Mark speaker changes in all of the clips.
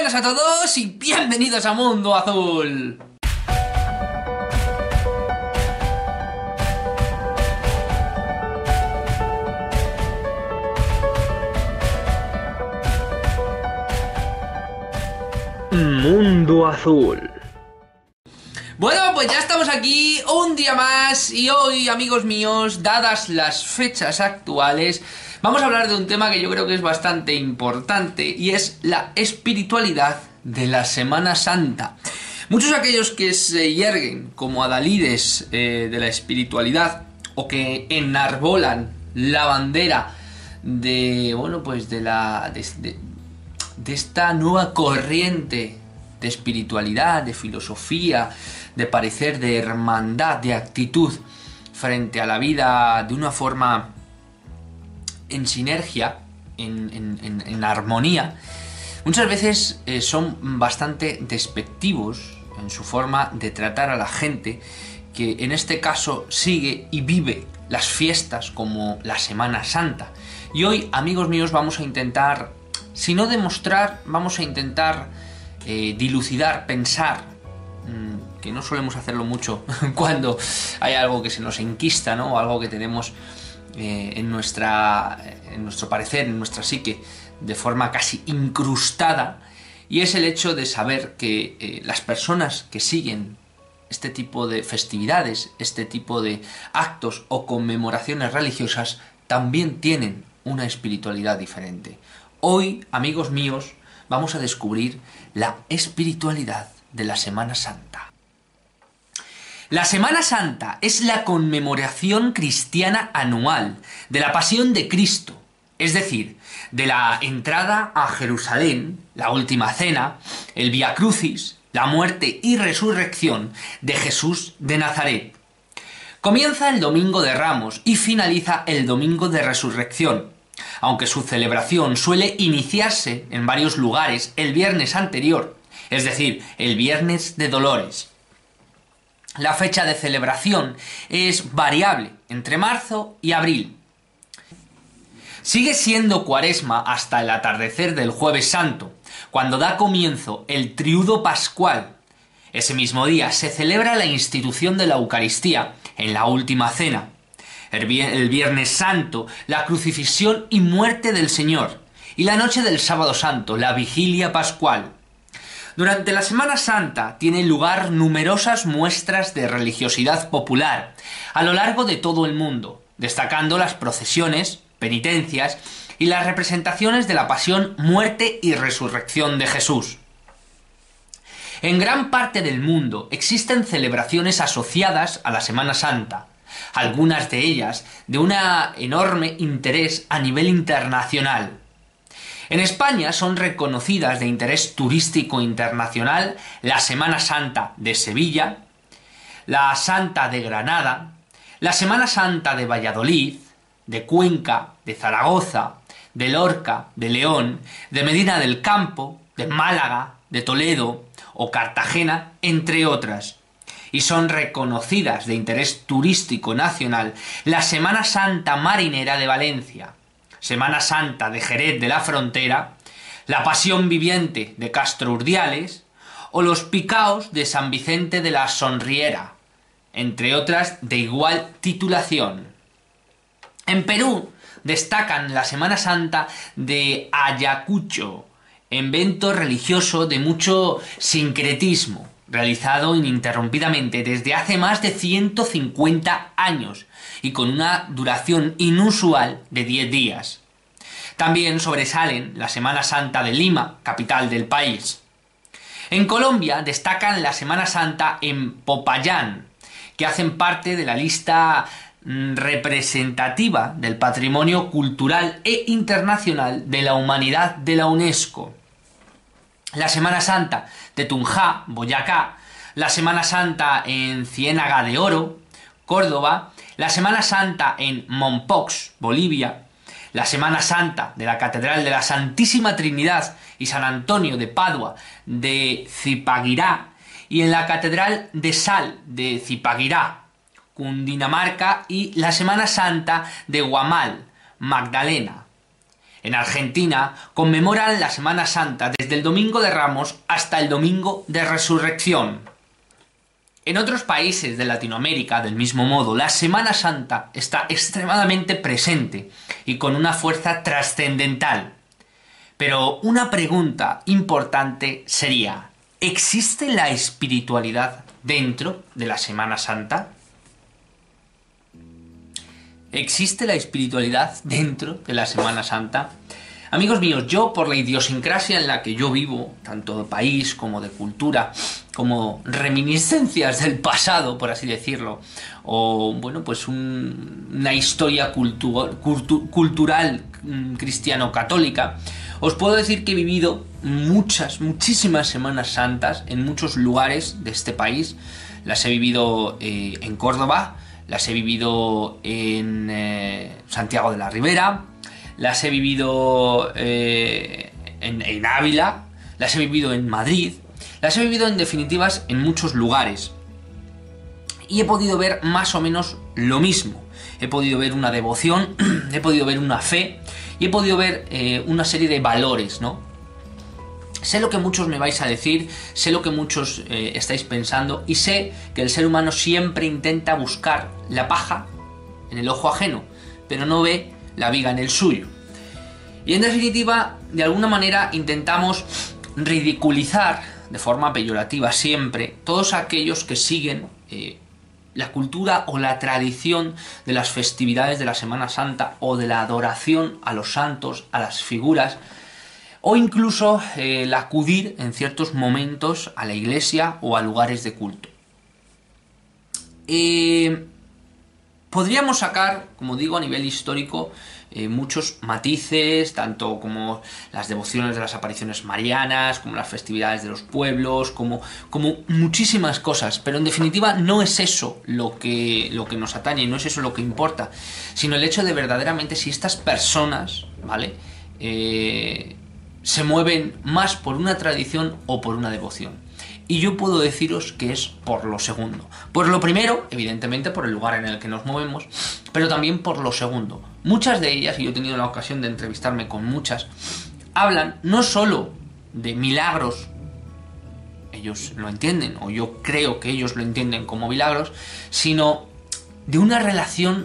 Speaker 1: Buenas a todos y bienvenidos a Mundo Azul.
Speaker 2: Mundo Azul.
Speaker 1: Bueno, pues ya estamos aquí un día más y hoy, amigos míos, dadas las fechas actuales, vamos a hablar de un tema que yo creo que es bastante importante y es la espiritualidad de la Semana Santa. Muchos de aquellos que se yerguen como adalides de la espiritualidad o que enarbolan la bandera de, bueno, pues de esta nueva corriente de espiritualidad, de filosofía, de parecer, de hermandad, de actitud frente a la vida de una forma en sinergia, en armonía, muchas veces son bastante despectivos en su forma de tratar a la gente que en este caso sigue y vive las fiestas como la Semana Santa. Y hoy, amigos míos, vamos a intentar, si no demostrar, vamos a intentar dilucidar, pensar, que no solemos hacerlo mucho cuando hay algo que se nos enquista, ¿no? O algo que tenemos en nuestro parecer, en nuestra psique, de forma casi incrustada, y es el hecho de saber que las personas que siguen este tipo de festividades, este tipo de actos o conmemoraciones religiosas, también tienen una espiritualidad diferente. Hoy, amigos míos, vamos a descubrir la espiritualidad de la Semana Santa. La Semana Santa es la conmemoración cristiana anual de la Pasión de Cristo, es decir, de la entrada a Jerusalén, la Última Cena, el Vía Crucis, la muerte y resurrección de Jesús de Nazaret. Comienza el Domingo de Ramos y finaliza el Domingo de Resurrección, aunque su celebración suele iniciarse en varios lugares el viernes anterior, es decir, el Viernes de Dolores. La fecha de celebración es variable entre marzo y abril. Sigue siendo Cuaresma hasta el atardecer del Jueves Santo, cuando da comienzo el Triduo Pascual. Ese mismo día se celebra la institución de la Eucaristía en la Última Cena. El Viernes Santo, la crucifixión y muerte del Señor, y la noche del Sábado Santo, la Vigilia Pascual. Durante la Semana Santa tienen lugar numerosas muestras de religiosidad popular a lo largo de todo el mundo, destacando las procesiones, penitencias y las representaciones de la pasión, muerte y resurrección de Jesús. En gran parte del mundo existen celebraciones asociadas a la Semana Santa, algunas de ellas de un enorme interés a nivel internacional. En España son reconocidas de interés turístico internacional la Semana Santa de Sevilla, la Santa de Granada, la Semana Santa de Valladolid, de Cuenca, de Zaragoza, de Lorca, de León, de Medina del Campo, de Málaga, de Toledo o Cartagena, entre otras. Y son reconocidas de interés turístico nacional la Semana Santa Marinera de Valencia, Semana Santa de Jerez de la Frontera, la Pasión Viviente de Castro Urdiales o los Picaos de San Vicente de la Sonriera, entre otras de igual titulación. En Perú destacan la Semana Santa de Ayacucho, evento religioso de mucho sincretismo, realizado ininterrumpidamente desde hace más de 150 años y con una duración inusual de 10 días. También sobresalen la Semana Santa de Lima, capital del país. En Colombia destacan la Semana Santa en Popayán, que hacen parte de la lista representativa del patrimonio cultural e internacional de la humanidad de la UNESCO. La Semana Santa de Tunja, Boyacá, la Semana Santa en Ciénaga de Oro, Córdoba, la Semana Santa en Mompox, Bolivia, la Semana Santa de la Catedral de la Santísima Trinidad y San Antonio de Padua de Zipaquirá y en la Catedral de Sal de Zipaquirá, Cundinamarca, y la Semana Santa de Guamal, Magdalena. En Argentina conmemoran la Semana Santa desde el Domingo de Ramos hasta el Domingo de Resurrección. En otros países de Latinoamérica, del mismo modo, la Semana Santa está extremadamente presente y con una fuerza trascendental. Pero una pregunta importante sería, ¿existe la espiritualidad dentro de la Semana Santa? ¿Existe la espiritualidad dentro de la Semana Santa? Amigos míos, yo por la idiosincrasia en la que yo vivo, tanto de país como de cultura, como reminiscencias del pasado, por así decirlo, o bueno, pues una historia cultural cristiano-católica, os puedo decir que he vivido muchísimas Semanas Santas en muchos lugares de este país. Las he vivido en Córdoba, las he vivido en Santiago de la Ribera, las he vivido en Ávila, las he vivido en Madrid, las he vivido en definitivas en muchos lugares. Y he podido ver más o menos lo mismo. He podido ver una devoción, he podido ver una fe y he podido ver una serie de valores, ¿no? Sé lo que muchos me vais a decir, sé lo que muchos estáis pensando y sé que el ser humano siempre intenta buscar la paja en el ojo ajeno, pero no ve la viga en el suyo. Y en definitiva, de alguna manera intentamos ridiculizar de forma peyorativa siempre todos aquellos que siguen la cultura o la tradición de las festividades de la Semana Santa o de la adoración a los santos, a las figuras, o incluso el acudir en ciertos momentos a la iglesia o a lugares de culto. Podríamos sacar, como digo, a nivel histórico, muchos matices, tanto como las devociones de las apariciones marianas, como las festividades de los pueblos, como muchísimas cosas, pero en definitiva no es eso lo que nos atañe, no es eso lo que importa, sino el hecho de verdaderamente si estas personas, ¿vale?, se mueven más por una tradición o por una devoción. Y yo puedo deciros que es por lo segundo. Por lo primero, evidentemente por el lugar en el que nos movemos, pero también por lo segundo. Muchas de ellas, y yo he tenido la ocasión de entrevistarme con muchas, hablan no solo de milagros, ellos lo entienden, o yo creo que ellos lo entienden como milagros, sino de una relación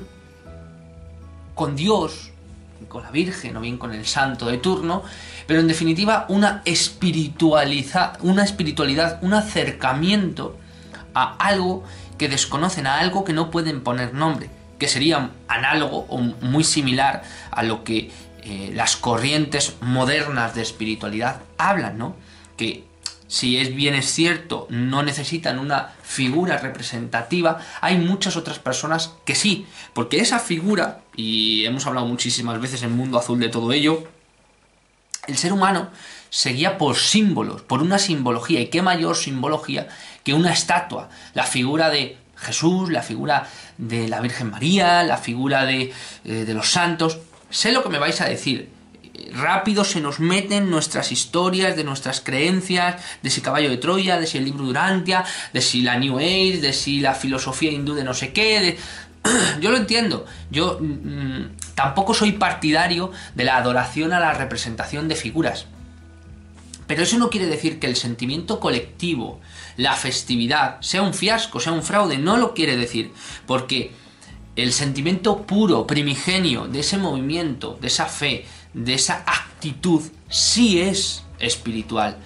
Speaker 1: con Dios, con la Virgen o bien con el santo de turno, pero en definitiva una espiritualidad, un acercamiento a algo que desconocen, a algo que no pueden poner nombre, que sería análogo o muy similar a lo que las corrientes modernas de espiritualidad hablan, ¿no? Que si bien es cierto, no necesitan una figura representativa, hay muchas otras personas que sí, porque esa figura, y hemos hablado muchísimas veces en Mundo Azul de todo ello, el ser humano se guía por símbolos, por una simbología, y qué mayor simbología que una estatua, la figura de Jesús, la figura de la Virgen María, la figura de los santos. Sé lo que me vais a decir. Rápido se nos meten nuestras historias, de nuestras creencias, de si Caballo de Troya, de si el libro de Urantia, de si la New Age, de si la filosofía hindú de no sé qué. Yo lo entiendo. Yo tampoco soy partidario de la adoración a la representación de figuras. Pero eso no quiere decir que el sentimiento colectivo, la festividad, sea un fiasco, sea un fraude. No lo quiere decir. Porque el sentimiento puro, primigenio de ese movimiento, de esa fe, de esa actitud, sí es espiritual.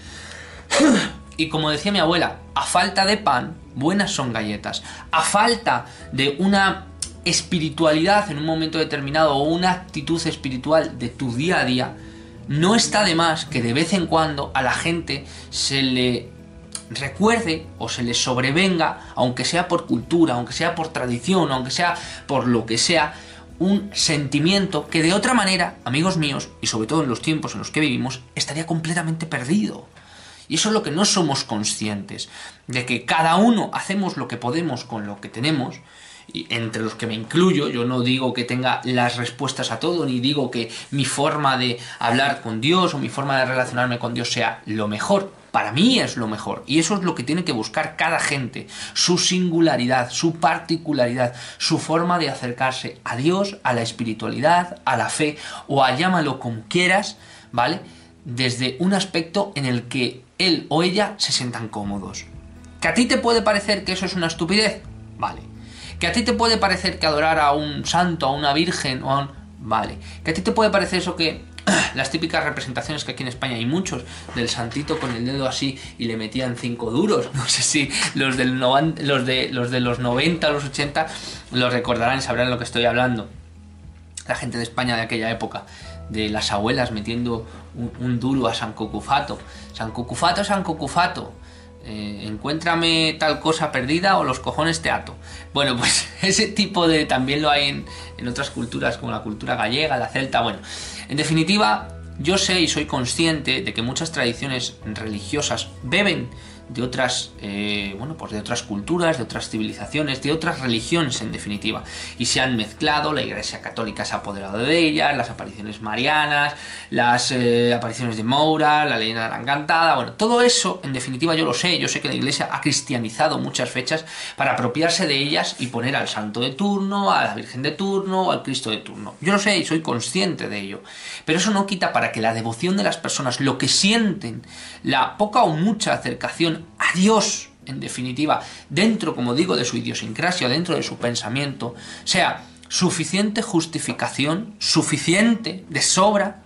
Speaker 1: Y como decía mi abuela, a falta de pan, buenas son galletas. A falta de una espiritualidad en un momento determinado o una actitud espiritual de tu día a día, no está de más que de vez en cuando a la gente se le recuerde o se le sobrevenga, aunque sea por cultura, aunque sea por tradición, aunque sea por lo que sea, un sentimiento que de otra manera, amigos míos, y sobre todo en los tiempos en los que vivimos, estaría completamente perdido. Y eso es lo que no somos conscientes, de que cada uno hacemos lo que podemos con lo que tenemos, y entre los que me incluyo. Yo no digo que tenga las respuestas a todo, ni digo que mi forma de hablar con Dios o mi forma de relacionarme con Dios sea lo mejor. Para mí es lo mejor, y eso es lo que tiene que buscar cada gente, su singularidad, su particularidad, su forma de acercarse a Dios, a la espiritualidad, a la fe, o a llámalo como quieras, ¿vale? Desde un aspecto en el que él o ella se sientan cómodos. ¿Que a ti te puede parecer que eso es una estupidez? Vale. ¿Que a ti te puede parecer que adorar a un santo, a una virgen, o a un... Vale. ¿Que a ti te puede parecer eso que... las típicas representaciones que aquí en España hay muchos, del santito con el dedo así y le metían 5 duros, no sé si los de los 90, los 80 los recordarán y sabrán de lo que estoy hablando. La gente de España de aquella época, de las abuelas metiendo un duro a San Cucufato. San Cucufato, San Cucufato, encuéntrame tal cosa perdida o los cojones te ato. Bueno, pues ese tipo de... también lo hay en otras culturas, como la cultura gallega, la celta. Bueno, en definitiva, yo sé y soy consciente de que muchas tradiciones religiosas beben de otras, pues de otras culturas, de otras civilizaciones, de otras religiones en definitiva, y se han mezclado. La Iglesia Católica se ha apoderado de ellas, las apariciones marianas, las apariciones de Moura, la leyenda de la encantada, bueno, todo eso en definitiva yo sé que la Iglesia ha cristianizado muchas fechas para apropiarse de ellas y poner al santo de turno, a la Virgen de turno, o al Cristo de turno. Yo lo sé y soy consciente de ello, pero eso no quita para que la devoción de las personas, lo que sienten, la poca o mucha acercación a Dios, en definitiva, dentro, como digo, de su idiosincrasia, dentro de su pensamiento, sea suficiente justificación, suficiente, de sobra,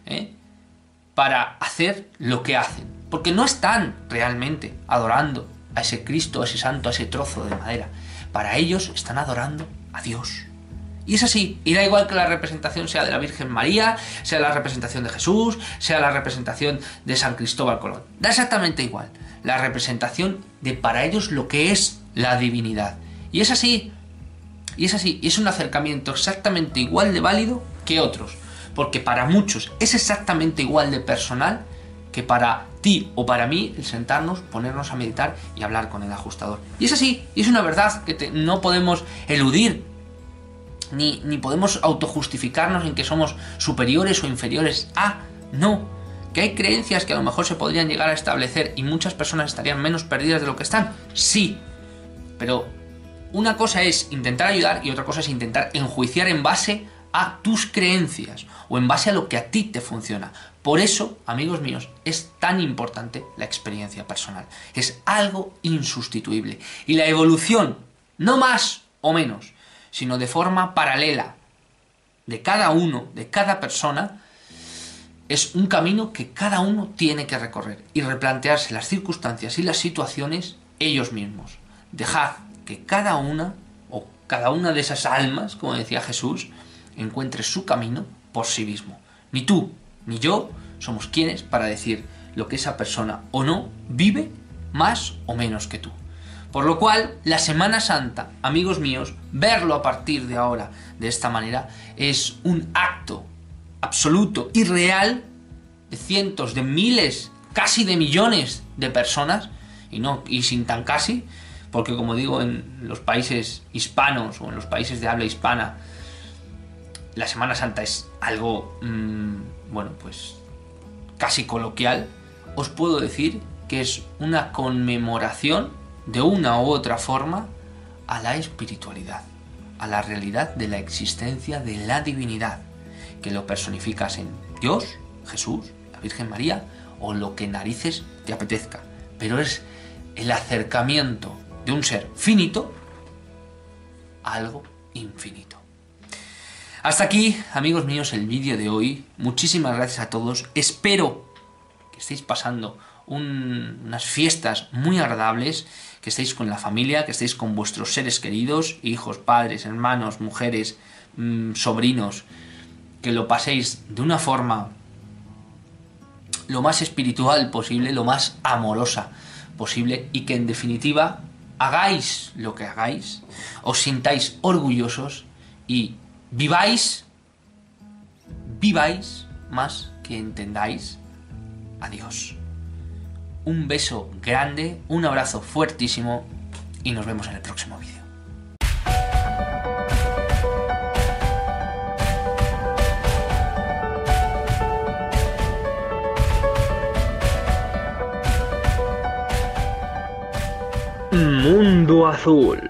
Speaker 1: para hacer lo que hacen. Porque no están realmente adorando a ese Cristo, a ese santo, a ese trozo de madera. Para ellos están adorando a Dios. Y es así, y da igual que la representación sea de la Virgen María, sea la representación de Jesús, sea la representación de San Cristóbal Colón. Da exactamente igual. La representación de para ellos lo que es la divinidad. Y es así, y es un acercamiento exactamente igual de válido que otros. Porque para muchos es exactamente igual de personal que para ti o para mí el sentarnos, ponernos a meditar y hablar con el ajustador. Y es así, y es una verdad que no podemos eludir. Ni podemos autojustificarnos en que somos superiores o inferiores a, no, que hay creencias que a lo mejor se podrían llegar a establecer y muchas personas estarían menos perdidas de lo que están, sí, pero una cosa es intentar ayudar y otra cosa es intentar enjuiciar en base a tus creencias o en base a lo que a ti te funciona. Por eso, amigos míos, es tan importante la experiencia personal, es algo insustituible y la evolución, no más o menos, sino de forma paralela de cada uno, de cada persona, es un camino que cada uno tiene que recorrer y replantearse las circunstancias y las situaciones ellos mismos. Dejad que cada una de esas almas, como decía Jesús, encuentre su camino por sí mismo. Ni tú ni yo somos quienes para decir lo que esa persona o no vive más o menos que tú. Por lo cual, la Semana Santa, amigos míos, verlo a partir de ahora de esta manera es un acto absoluto y real de cientos, de miles, casi de millones de personas, y sin tan casi, porque como digo, en los países hispanos o en los países de habla hispana, la Semana Santa es algo, pues casi coloquial. Os puedo decir que es una conmemoración de una u otra forma a la espiritualidad, a la realidad de la existencia de la divinidad, que lo personificas en Dios, Jesús, la Virgen María o lo que narices te apetezca, pero es el acercamiento de un ser finito a algo infinito. Hasta aquí, amigos míos, el vídeo de hoy. Muchísimas gracias a todos. Espero que estéis pasando unas fiestas muy agradables, que estéis con la familia, que estéis con vuestros seres queridos, hijos, padres, hermanos, mujeres, sobrinos, que lo paséis de una forma lo más espiritual posible, lo más amorosa posible, y que en definitiva hagáis lo que hagáis, os sintáis orgullosos y viváis más que entendáis a Dios. Un beso grande, un abrazo fuertísimo y nos vemos en el próximo vídeo.
Speaker 2: Mundo Azul.